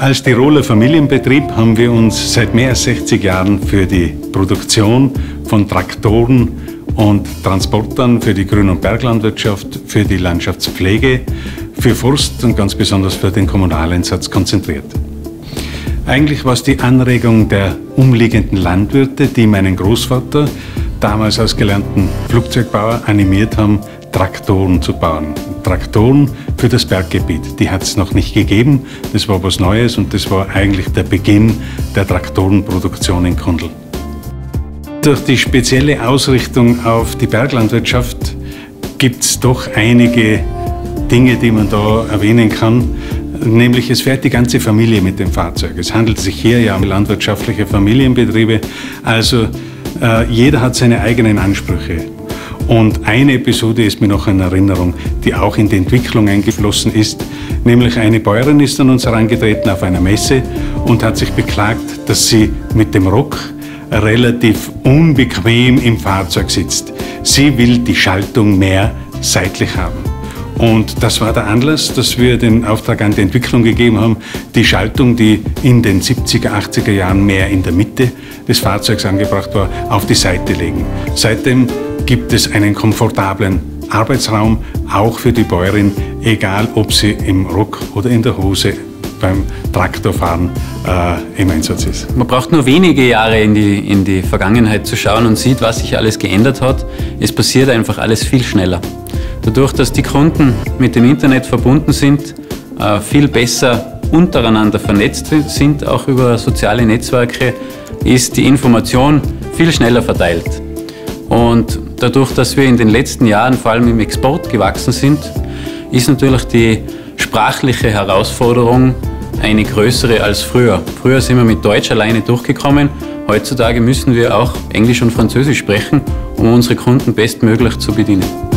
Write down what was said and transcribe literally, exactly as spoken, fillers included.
Als Tiroler Familienbetrieb haben wir uns seit mehr als sechzig Jahren für die Produktion von Traktoren und Transportern für die Grün- und Berglandwirtschaft, für die Landschaftspflege, für Forst und ganz besonders für den Kommunaleinsatz konzentriert. Eigentlich war es die Anregung der umliegenden Landwirte, die meinen Großvater, damals als gelernten Flugzeugbauer, animiert haben, Traktoren zu bauen. Traktoren für das Berggebiet. Die hat es noch nicht gegeben. Das war was Neues und das war eigentlich der Beginn der Traktorenproduktion in Kundl. Durch die spezielle Ausrichtung auf die Berglandwirtschaft gibt es doch einige Dinge, die man da erwähnen kann. Nämlich, es fährt die ganze Familie mit dem Fahrzeug. Es handelt sich hier ja um landwirtschaftliche Familienbetriebe. Also äh, jeder hat seine eigenen Ansprüche. Und eine Episode ist mir noch in Erinnerung, die auch in die Entwicklung eingeflossen ist. Nämlich eine Bäuerin ist an uns herangetreten auf einer Messe und hat sich beklagt, dass sie mit dem Rock relativ unbequem im Fahrzeug sitzt. Sie will die Schaltung mehr seitlich haben. Und das war der Anlass, dass wir den Auftrag an die Entwicklung gegeben haben, die Schaltung, die in den siebziger, achtziger Jahren mehr in der Mitte des Fahrzeugs angebracht war, auf die Seite legen. Seitdem gibt es einen komfortablen Arbeitsraum, auch für die Bäuerin, egal ob sie im Rock oder in der Hose beim Traktorfahren äh, im Einsatz ist. Man braucht nur wenige Jahre in die, in die Vergangenheit zu schauen und sieht, was sich alles geändert hat. Es passiert einfach alles viel schneller. Dadurch, dass die Kunden mit dem Internet verbunden sind, äh, viel besser untereinander vernetzt sind, auch über soziale Netzwerke, ist die Information viel schneller verteilt. Und dadurch, dass wir in den letzten Jahren vor allem im Export gewachsen sind, ist natürlich die sprachliche Herausforderung eine größere als früher. Früher sind wir mit Deutsch alleine durchgekommen. Heutzutage müssen wir auch Englisch und Französisch sprechen, um unsere Kunden bestmöglich zu bedienen.